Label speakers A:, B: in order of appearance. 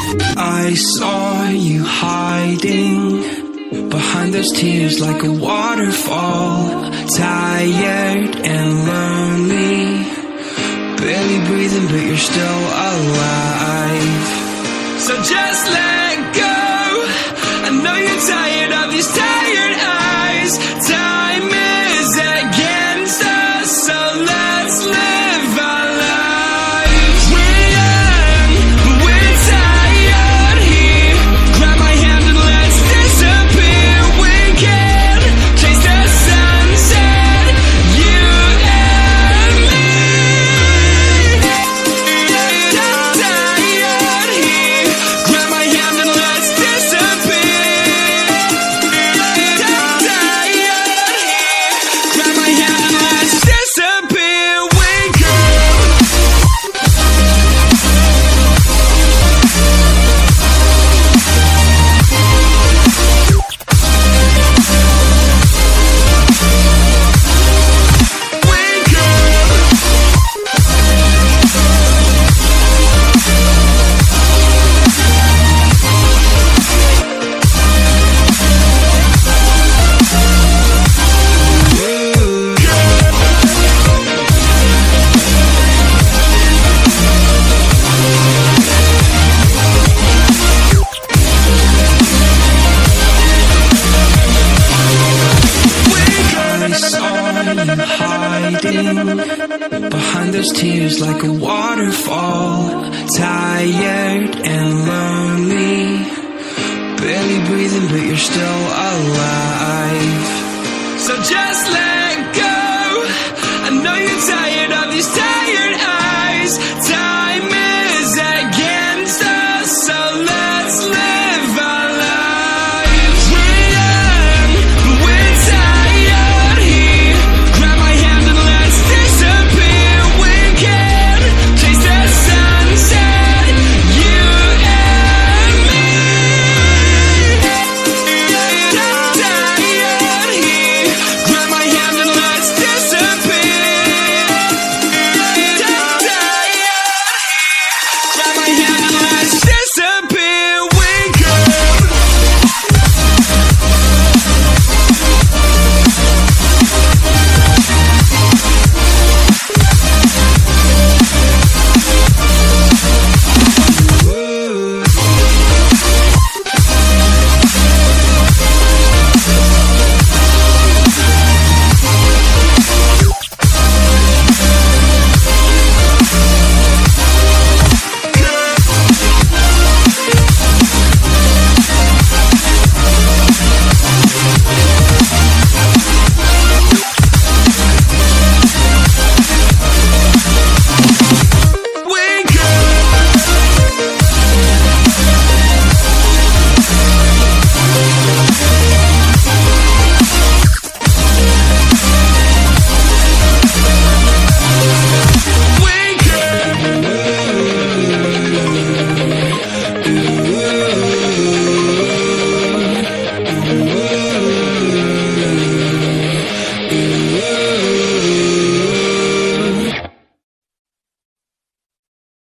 A: I saw you hiding behind those tears like a waterfall. Tired and lonely, barely breathing but you're still alive. So just let go. I know you're tired of these tired eyes. Time is against us, so let's live our lives. We're young, but we're tired here. Grab my hand and let's disappear. We can chase the sunset, you and me. Tired here. Grab my hand and let's disappear. Tired here. Grab my hand and let's disappear. We go. Behind those tears like a waterfall. Tired and lonely, barely breathing but you're still alive. So just let